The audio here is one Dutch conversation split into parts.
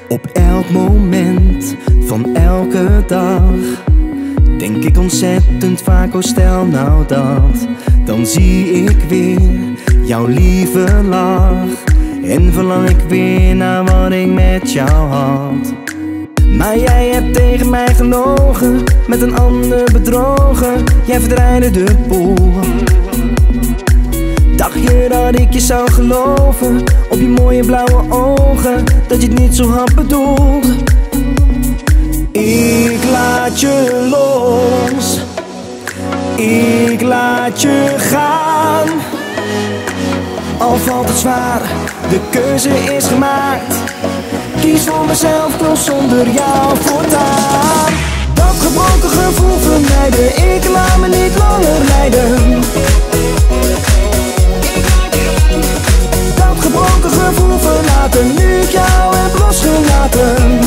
Op elk moment van elke dag denk ik ontzettend vaak, oh stel nou dat. Dan zie ik weer jouw lieve lach en verlang ik weer naar wat ik met jou had. Maar jij hebt tegen mij gelogen, met een ander bedrogen. Jij verdraaide de boel. Dacht je dat ik je zou geloven, op je mooie blauwe ogen, dat je het niet zo had bedoeld? Ik laat je los, ik laat je gaan. Al valt het zwaar, de keuze is gemaakt. Kies voor mezelf, wil zonder jou voortaan. Dat gebroken gevoel vermijden, ik laat me niet langer leiden. Dat gebroken gevoel verlaten, nu ik jou heb losgelaten.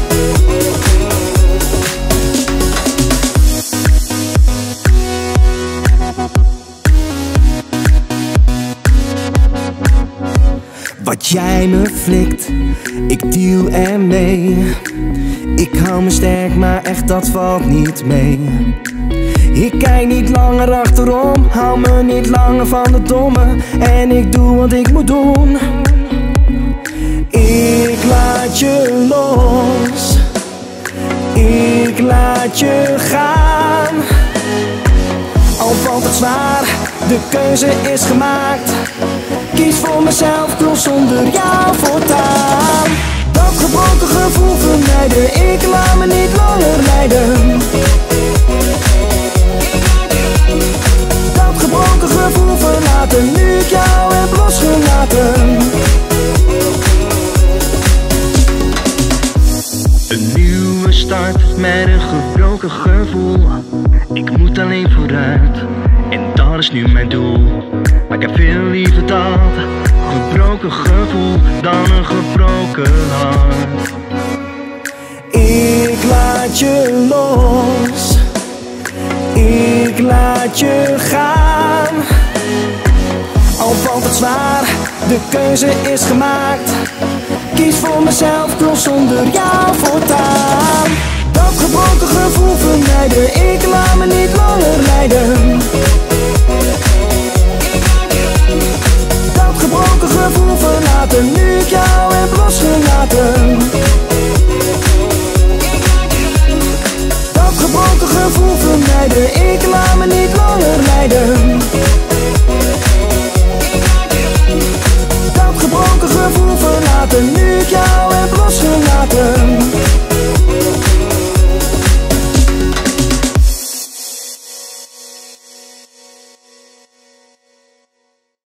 Wat jij me flikt, ik deal ermee. Ik hou me sterk, maar echt dat valt niet mee. Ik kijk niet langer achterom, hou me niet langer van de domme. En ik doe wat ik moet doen. Ik laat je los, ik laat je gaan. Al valt het zwaar, de keuze is gemaakt. Kies voor mezelf, ik wil zonder jou voortaan. Dat gebroken gevoel vermijden, ik laat me niet langer leiden. Dat gebroken gevoel verlaten, nu ik jou heb losgelaten. Een nieuwe start met een gebroken gevoel. Ik moet alleen vooruit en dat is nu mijn doel. Maar ik heb veel liever dat gebroken gevoel dan een gebroken hart. Ik laat je los, ik laat je gaan. Al valt het zwaar, de keuze is gemaakt. Kies voor mezelf, ik wil zonder jou voortaan. Dat gebroken gevoel vermijden, ik laat me niet langer leiden. Dat gebroken gevoel verlaten, nu ik jou heb losgelaten. Dat gebroken gevoel vermijden, ik laat me niet langer leiden. Dat gebroken gevoel verlaten, nu